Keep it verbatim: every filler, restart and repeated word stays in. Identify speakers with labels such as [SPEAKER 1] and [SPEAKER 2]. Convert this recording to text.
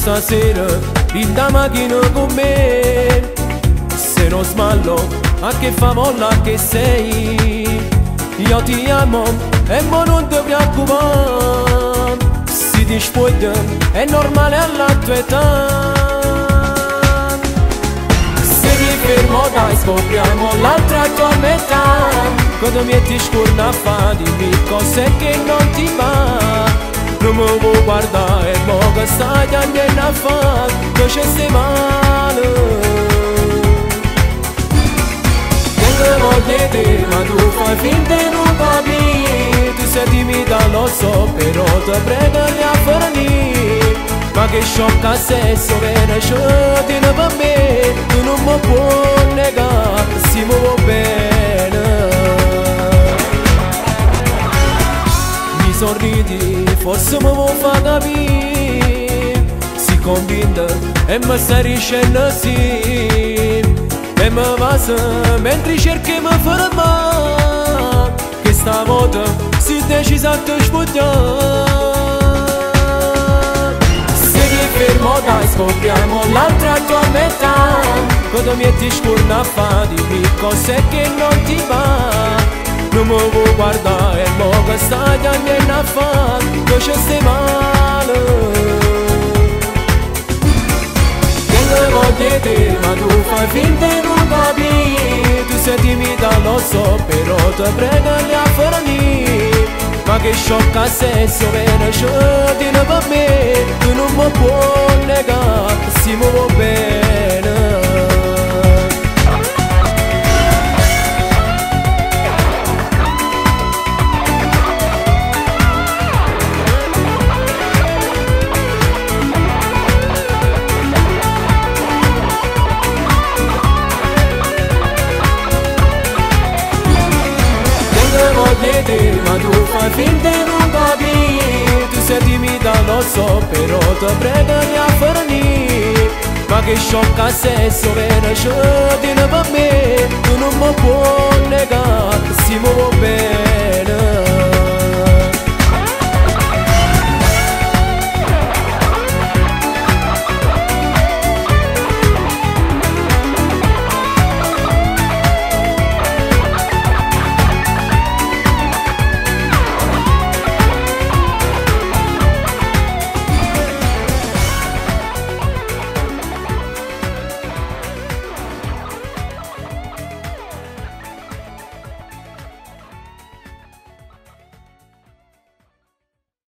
[SPEAKER 1] stasera in da macchina con me. Se non sballo, a che fa molla che sei? Io ti amo e mo non ti preoccupare. Si ti spoglio è normale alla tua età. Se mi fermo dai scopriamo l'altra tua metà. Quando mi ti scorna a fa dimmi cos'è che non ti va. Non mi vuoi guardare, mo che stai andando a fare, che ci stai male. Tengo voglia di te, ma tu fai finta di non capire. Tu sei timida, lo so, però ti prego di affermare. Ma che sciocca sei, so bene, sciottino per me. Tu non mi puoi negare, si muove bene. Sorridi, forse mi vuoi far capire. Si convinta e mi stai dicendo sì. E mi passa mentre cerchi mi ferma. Che stavolta si decisa a te spogliare. Se ti fermo dai scopriamo l'altra tua metà. Quando mi ti scorna a fa dimmi cos'è che non ti va. Non mi vuoi guardare, mo che stai andando a fare, che ci stai male. Tengo voglia di te, ma tu fai finta di non capire. Tu sei timida, lo so, però ti prego di affermare. Ma che sciocca sei, so bene, sciottino per me. Tu non mi puoi negare, si muove bene. Ma tu fai finta di non capire. Tu sei timida, lo so, però ti prego di affermare. Ma che sciocca sei, so bene, sciottino per me. Tu non mi puoi negare, si muove bene.